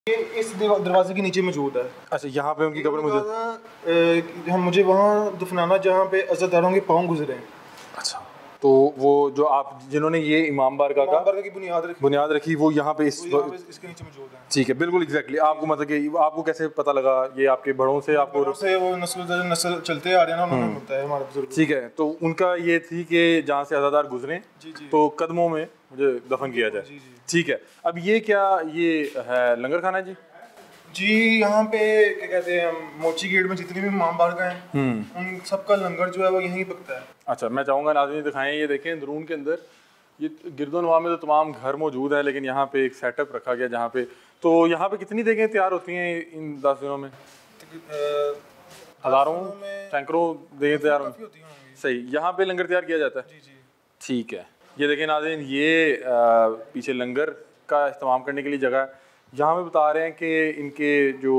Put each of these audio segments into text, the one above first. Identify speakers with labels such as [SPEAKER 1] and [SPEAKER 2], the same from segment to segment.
[SPEAKER 1] ये इस दरवाजे के नीचे मौजूद है।
[SPEAKER 2] अच्छा, यहाँ पे उनकी कब्र मौजूद
[SPEAKER 1] हम मुझे वहाँ दफनाना जहाँ पे अज़ादारों के पाँव गुजरे हैं।
[SPEAKER 2] अच्छा, तो वो जो आप जिन्होंने ये इमाम बारगाह की बुनियाद रखी वो यहाँ पे
[SPEAKER 1] इसके नीचे मौजूद है।
[SPEAKER 2] ठीक है, बिल्कुल एग्जैक्टली। आपको मतलब कि आपको कैसे पता लगा? ये आपके बड़ों से आपको
[SPEAKER 1] वो नस्ल चलते आ रहे हैं ना, उन्होंने बताया हमारे बुजुर्ग।
[SPEAKER 2] ठीक है, तो उनका ये थी कि जहाँ से अज़ादार गुजरे तो कदमों में मुझे दफन किया जाए। ठीक है, अब ये क्या ये है लंगर खाना जी?
[SPEAKER 1] जी, यहाँ पे क्या कहते हैं, मोची गेट में जितने भी इमाम बारगाह हैं उन सबका लंगर जो है वो यहीं पकता है।
[SPEAKER 2] अच्छा, मैं चाहूँगा नाज़रीन दिखाएं, ये देखें अंदरून के अंदर ये गिरदोनवा में तो तमाम घर मौजूद है, लेकिन यहाँ पे एक सेटअप रखा गया जहाँ पे, तो यहाँ पे कितनी देगें तैयार होती हैं इन 10 दिनों में? हज़ारों सैकड़ों देगें तैयार होती हैं। सही, यहाँ पे लंगर तैयार किया जाता है। ठीक है, ये देखें नाज़रीन, ये पीछे लंगर का इस्तेमाल करने के लिए जगह है। यहाँ पे बता रहे हैं कि इनके जो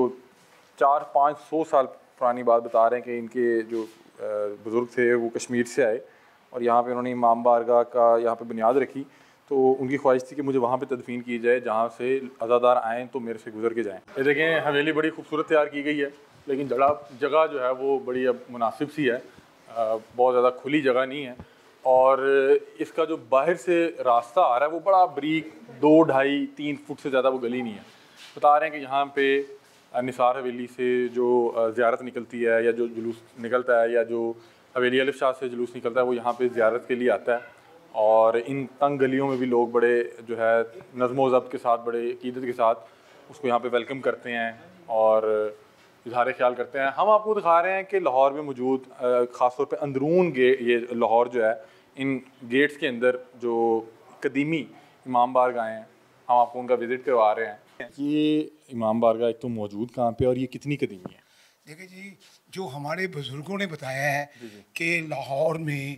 [SPEAKER 2] 400-500 साल पुरानी बात बता रहे हैं कि इनके जो बुज़ुर्ग थे वो कश्मीर से आए और यहाँ पे उन्होंने इमाम बारगाह का यहाँ पे बुनियाद रखी। तो उनकी ख्वाहिश थी कि मुझे वहाँ पे तदफीन की जाए जहाँ से अज़ादार आएँ तो मेरे से गुजर के जाएँ। ये देखें, हवेली बड़ी खूबसूरत तैयार की गई है, लेकिन जगह जो है वो बड़ी अब मुनासिब सी है, बहुत ज़्यादा खुली जगह नहीं है। और इसका जो बाहर से रास्ता आ रहा है वो बड़ा बारीक 2-2.5-3 फुट से ज़्यादा वो गली नहीं है। बता रहे हैं कि यहाँ पे निसार हवेली से जो ज़ियारत निकलती है या जो जुलूस निकलता है या जो हवेली अलिफ शाह से जुलूस निकलता है वो यहाँ पे ज़ियारत के लिए आता है। और इन तंग गलियों में भी लोग बड़े जो है नज़्म व ज़ब्त के साथ, बड़े अक़ीदत के साथ उसको यहाँ पे वेलकम करते हैं और इज़हार ख्याल करते हैं। हम आपको दिखा रहे हैं कि लाहौर में मौजूद ख़ास तौर पे अंदरून ये लाहौर जो है, इन गेट्स के अंदर जो कदीमी इमाम बारगाह हैं, हम आपको उनका विज़िट करवा रहे हैं। ये इमाम बारगाह एक तो मौजूद कहाँ पे और ये कितनी कदीमी है?
[SPEAKER 3] देखिए जी, जो हमारे बुज़ुर्गों ने बताया है कि लाहौर में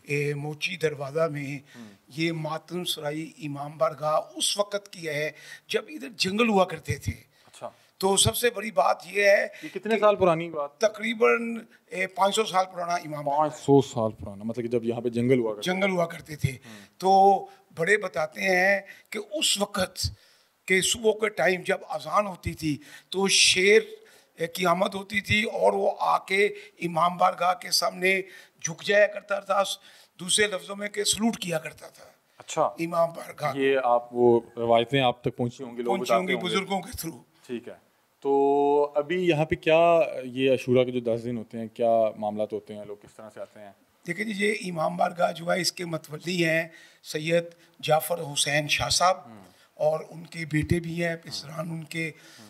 [SPEAKER 3] मोची दरवाज़ा में ये मातम सराई इमाम बारगाह उस वक़्त की है जब इधर जंगल हुआ करते थे।
[SPEAKER 2] अच्छा,
[SPEAKER 3] तो सबसे बड़ी बात ये है,
[SPEAKER 2] ये कितने साल पुरानी बात?
[SPEAKER 3] तकरीबन 500 साल पुराना इमाम।
[SPEAKER 2] 500 साल पुराना, मतलब कि जब यहाँ पे जंगल हुआ करते
[SPEAKER 3] थे। तो बड़े बताते हैं कि उस वक़्त के सुबह के टाइम जब अजान होती थी तो शेर की आमद होती थी और वो आके इमाम बारगाह के सामने झुक जाया करता था, दूसरे लफ्ज़ों में कि सलूट किया करता था।
[SPEAKER 2] अच्छा,
[SPEAKER 3] इमाम बारगाह
[SPEAKER 2] ये आप वो रवायतें आप तक पहुँची होंगी
[SPEAKER 3] बुजुर्गों के थ्रू।
[SPEAKER 2] ठीक है, तो अभी यहाँ पे क्या ये अशूरा के जो 10 दिन होते हैं, क्या मामला होते हैं, लोग किस तरह से आते हैं?
[SPEAKER 3] देखिए जी, ये इमाम बारगाह जो है इसके मतवली हैं सैयद जाफ़र हुसैन शाह साहब और उनके बेटे भी हैं पिसरान उनके,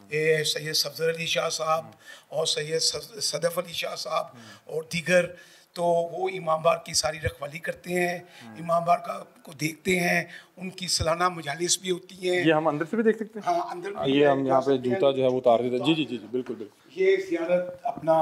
[SPEAKER 3] सैयद सफदर अली शाह साहब और सैयद सदफ़ अली शाह साहब और दीगर। तो वो इमाम बार की सारी रखवाली करते हैं, इमाम बार को देखते हैं, उनकी सालाना मजालिस भी होती हैं।
[SPEAKER 2] ये हम अंदर से भी देख सकते हैं?
[SPEAKER 3] हाँ, अंदर भी।
[SPEAKER 2] ये हम यहाँ पे जूता जो है वो उतार देते हैं। जी जी जी जी, बिल्कुल बिल्कुल।
[SPEAKER 3] ये ज़ियारत अपना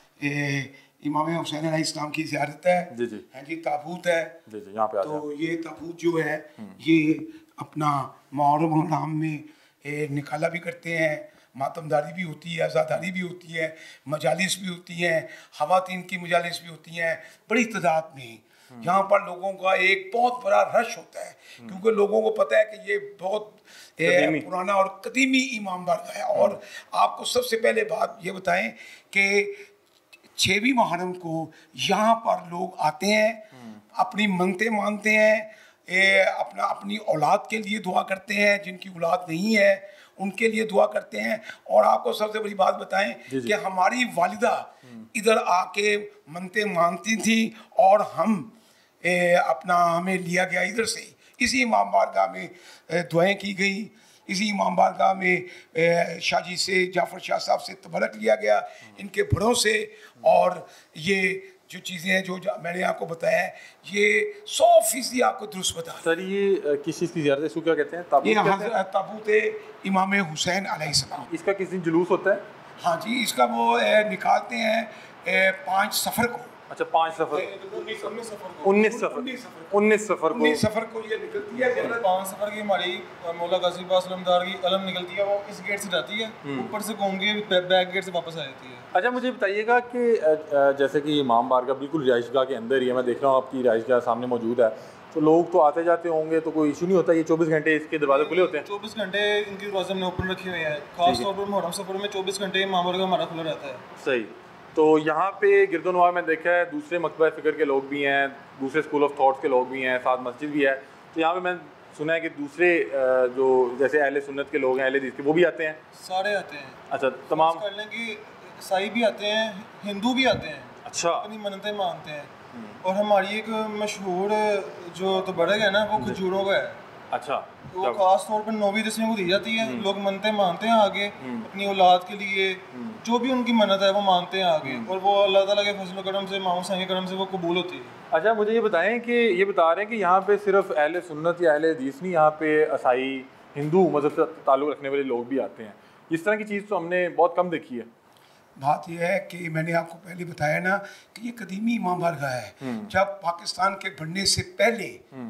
[SPEAKER 3] इमाम हुसैन अलैहिस्सलाम की ज़ियारत है।
[SPEAKER 2] जी जी।
[SPEAKER 3] हाँ जी, ताबूत है।
[SPEAKER 2] जी जी, यहाँ पे
[SPEAKER 3] तो ये ताबूत जो है ये अपना मुहर्रम हराम में निकाला भी करते हैं, मातमदारी भी होती है, आज़ादारी भी होती है, मजालिस भी होती हैं, ख़वातीन की मजालिस भी होती हैं बड़ी तादाद में। यहाँ पर लोगों का एक बहुत बड़ा रश होता है क्योंकि लोगों को पता है कि ये बहुत पुराना और कदीमी इमाम बारगाह है। और आपको सबसे पहले बात ये बताएं कि 6वीं मुहर्रम को यहाँ पर लोग आते हैं, अपनी मन्नतें मानते हैं, अपनी औलाद के लिए दुआ करते हैं, जिनकी औलाद नहीं है उनके लिए दुआ करते हैं। और आपको सबसे बड़ी बात बताएं कि हमारी वालिदा इधर आके मन्नतें मानती थी और हमें लिया गया इधर से, इसी इमाम बारगाह में दुआएं की गई, इसी इमाम बारगाह में शाहजी से जाफ़र शाह साहब से तबरक लिया गया, इनके बड़ों से। और ये जो चीज़ें हैं जो मैंने आपको बताया है ये 100% आपको दुरुस्त बता।
[SPEAKER 2] सर ये किस चीज़ की ज़ियारत है, इसको क्या कहते हैं?
[SPEAKER 3] ये ताबूत इमाम हुसैन अलैहिस्सलाम।
[SPEAKER 2] इसका किस दिन जुलूस होता है?
[SPEAKER 3] हाँ जी, इसका वो निकालते हैं 5 सफ़र को।
[SPEAKER 2] अच्छा, 5 सफ़र 19 सफ़र को
[SPEAKER 1] ये निकलती है। 5 सफ़र की हमारी मौला गाज़ी पास अलमदार की अलम निकलती है, वो इस गेट से जाती है, ऊपर से घूम के बैक गेट से वापस आ जाती है।
[SPEAKER 2] अच्छा, मुझे बताइएगा कि जैसे कि इमाम बारगाह बिल्कुल रिहाइशगाह के अंदर ही है, मैं देख रहा हूँ आपकी रिहाइशगाह सामने मौजूद है, तो लोग तो आते जाते होंगे, तो कोई इशू नहीं होता? ये 24 घंटे इसके दरवाजे खुले होते हैं?
[SPEAKER 1] 24 घंटे इनके दरवाजे हमने ओपन रखे हुए हैं। खास तौर पर मुहर्रम सफ़र में 24 घंटे इमाम बारगाह हमारा खुला रहता है।
[SPEAKER 2] सही। तो यहाँ पे गिरदोनवा में देखा है दूसरे मकतबा फ़िक्र के लोग भी हैं, दूसरे स्कूल ऑफ थॉट्स के लोग भी हैं, साथ मस्जिद भी है। तो यहाँ पे मैं सुना है कि दूसरे जो जैसे अहले सुन्नत के लोग हैं, अहले हदीस के, वो भी आते हैं?
[SPEAKER 1] सारे आते हैं।
[SPEAKER 2] अच्छा, तमाम
[SPEAKER 1] कर लें कि ईसाई भी आते हैं, हिंदू भी आते हैं।
[SPEAKER 2] अच्छा।
[SPEAKER 1] अपनी मन्नतें मांगते हैं। और हमारी एक मशहूर जो तबरक है ना, वो खजूरों का है।
[SPEAKER 2] अच्छा।
[SPEAKER 1] वो खास तौर पर 9वीं 10वीं को दी जाती है। लोग मन्नतें मानते हैं आगे अपनी औलाद के लिए, जो भी उनकी मन्नत है वो मानते हैं आगे, और वो अल्लाह ताला के फजल करम से, मामू साईं के करम से वो कबूल होती है।
[SPEAKER 2] अच्छा, मुझे ये बताएं कि ये बता रहे हैं कि यहाँ पे सिर्फ अहले सुन्नत या अहले हदीस नहीं, यहाँ पे ईसाई, हिंदू मज़हब से ताल्लुक़ रखने वाले लोग भी आते हैं। इस तरह की चीज़ तो हमने बहुत कम देखी है।
[SPEAKER 3] बात यह है कि मैंने आपको पहले बताया ना कि ये कदीमी इमाम बारगाह है। जब पाकिस्तान के बनने से पहले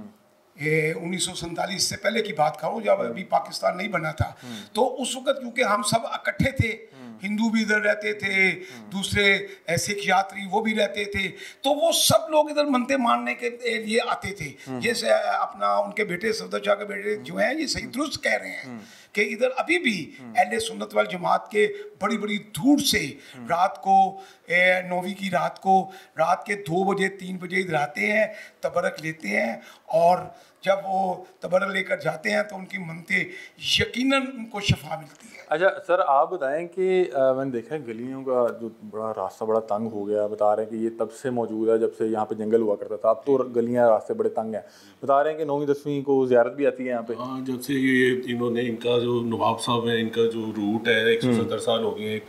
[SPEAKER 3] 1947 से पहले की बात करो, जब अभी पाकिस्तान नहीं बना था, तो उस वक्त क्योंकि हम सब इकट्ठे थे, हिंदू भी इधर रहते थे, दूसरे सिख यात्री वो भी रहते थे, तो वो सब लोग इधर मनते मानने के लिए आते थे। जैसे अपना उनके बेटे सफदर शाह के बेटे जो हैं, ये सही दुरुस्त कह रहे हैं कि इधर अभी भी अहले सुन्नत वल जमात के बड़ी बड़ी दूर से रात को 9वीं की रात को रात के 2 बजे 3 बजे इधर आते हैं, तबरक लेते हैं, और जब वो तबरक लेकर जाते हैं तो उनकी मनते यकीनन उनको शफा मिलती है।
[SPEAKER 2] अच्छा सर, आप बताएं कि मैंने देखा है गलियों का जो बड़ा रास्ता बड़ा तंग हो गया, बता रहे हैं कि ये तब से मौजूद है जब से यहाँ पे जंगल हुआ करता था, अब तो गलियाँ रास्ते बड़े तंग हैं। बता रहे हैं कि 9वीं 10वीं को ज़ियारत भी आती है यहाँ पे।
[SPEAKER 4] हाँ, जब से ये इन्होंने, इनका जो नवाब साहब है, इनका जो रूट है 170 साल हो गए हैं,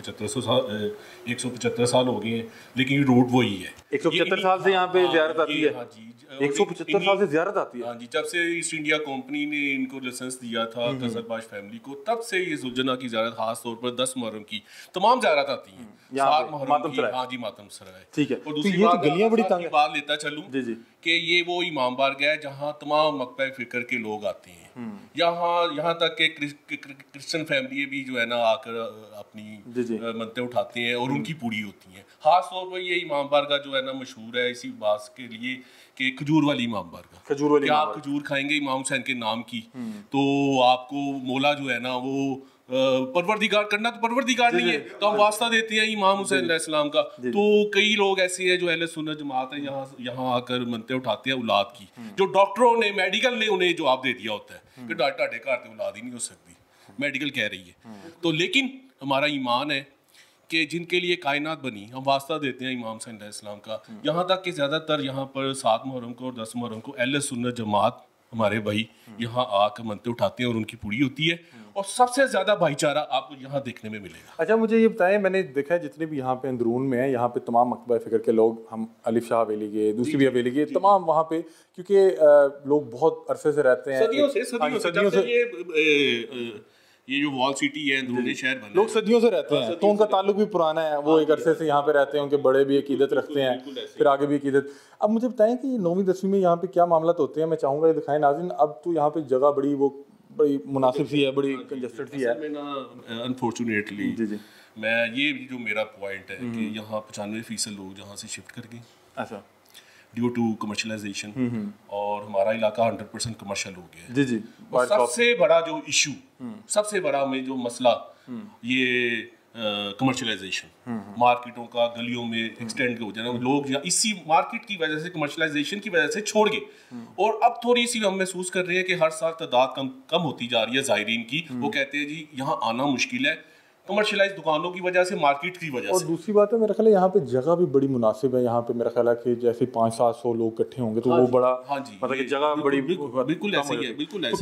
[SPEAKER 4] 175 साल हो गए हैं, लेकिन ये रूट वही है।
[SPEAKER 2] 175 साल से यहाँ पे ज़ियारत आती है?
[SPEAKER 4] हाँ जी,
[SPEAKER 2] 175 साल से ज़ियारत आती है?
[SPEAKER 4] हाँ जी, जब से ईस्ट इंडिया कंपनी ने इनको लाइसेंस दिया था कजरबाज फैमिली को, तब से ये जुलजना की ज़ियारत खास तौर पर 10 मुहर्रम की तमाम ज़ियारत आती हैं। 7 मुहर्रम की, हाँ जी, मातम सराय।
[SPEAKER 2] ठीक है।
[SPEAKER 4] और दूसरी
[SPEAKER 2] बात, गलियाँ बड़ी तंग है।
[SPEAKER 4] बात लेता चलूँ
[SPEAKER 2] जी
[SPEAKER 4] कि ये वो इमाम बारगाह है जहाँ तमाम मकबा फ़िक्र के लोग आते हैं। यहाँ तक के क्रिश्चियन फैमिली भी जो है ना आकर अपनी मनते उठाते हैं और उनकी पूरी होती हैं। खास तौर पर ये इमाम बारगाह जो है ना मशहूर है इसी बात के लिए कि खजूर वाली इमाम बारगाह।
[SPEAKER 2] खजूर वाली,
[SPEAKER 4] आप खजूर खाएंगे इमाम हुसैन के नाम की, तो आपको मौला जो है ना वो परवरदिगार, करना तो परवरदिगार नहीं है, तो हम वास्ता देते हैं इमाम हुसैन अलैहिस्सलाम का। तो कई लोग ऐसे हैं जो अहले सुन्नत जमात है, यहाँ आकर मनते उठाते हैं औलाद की, जो डॉक्टरों ने, मेडिकल ने उन्हें जवाब दे दिया होता है कि ਤੁਹਾਡੇ घर तो औलाद ही नहीं हो सकती, मेडिकल कह रही है। तो लेकिन हमारा ईमान है कि जिनके लिए कायनात बनी, हम वास्ता देते हैं इमाम हुसैन अलैहिस्सलाम का। यहाँ तक कि ज़्यादातर यहाँ पर 7 मुहर्रम को और 10 मुहर्रम को अहले सुन्नत जमात हमारे भाई यहाँ आकर मनते उठाते हैं और उनकी पूरी होती है, और सबसे ज़्यादा भाईचारा आपको यहाँ देखने में मिलेगा।
[SPEAKER 2] अच्छा, मुझे ये बताएं, मैंने देखा है जितने भी यहाँ पे अंदरून में है, यहाँ पे तमाम मकबा फ़िक्र के लोग, हम अलिफ शाह हवेली के, दूसरी भी हवेली के, तमाम वहाँ पे, क्योंकि लोग बहुत अरसे से रहते हैं,
[SPEAKER 4] सदियों से ये जो वॉल सिटी है, अंदरूनी शहर बना,
[SPEAKER 2] लोग सदियों से रहते हैं, तो उनका ताल्लुक भी पुराना है, वो एक अरसे से यहाँ पे रहते हैं, उनके बड़े भी अकीदत रखते हैं, फिर आगे भी अकीदत। अब मुझे बताएं कि 9वीं 10वीं में यहाँ पे क्या मामला होते हैं, मैं चाहूँगा ये दिखाएं नाज़रीन। अब तो यहाँ पे जगह बड़ी मुनासिब सी है, बड़ी कंजस्टेड सी है।
[SPEAKER 4] अनफॉर्चुनेटली मैं, ये जो मेरा पॉइंट है कि यहाँ 95% लोग जहाँ से शिफ्ट कर गए।
[SPEAKER 2] अच्छा।
[SPEAKER 4] ड्यू टू कमर्शलाइजेशन, और हमारा इलाका 100% कमर्शियल हो गया है।
[SPEAKER 2] जी।
[SPEAKER 4] और सबसे बड़ा जो इशू, सबसे बड़ा में जो मसला, ये कमर्शलाइजेशन, मार्केटों का गलियों में एक्सटेंड हो जाना, लोग इसी मार्केट की वजह से, कमर्शलाइजेशन की वजह से छोड़ गए। और अब थोड़ी सी हम महसूस कर रहे हैं कि हर साल तादाद कम होती जा रही है ज़ायरीन की। वो कहते हैं जी यहाँ आना मुश्किल है, कमर्शियलाइज दुकानों की वजह से, मार्केट की वजह से।
[SPEAKER 2] और दूसरी बात है, मेरा ख्याल है यहाँ पे जगह भी बड़ी मुनासिब है। यहाँ पे मेरा ख्याल है कि जैसे 500-700 लोग इकट्ठे होंगे तो वो बड़ा,
[SPEAKER 4] हाँ जी,
[SPEAKER 2] मतलब कि जगह बड़ी
[SPEAKER 4] बिल्कुल ऐसे ही है, बिल्कुल ऐसे।
[SPEAKER 2] तो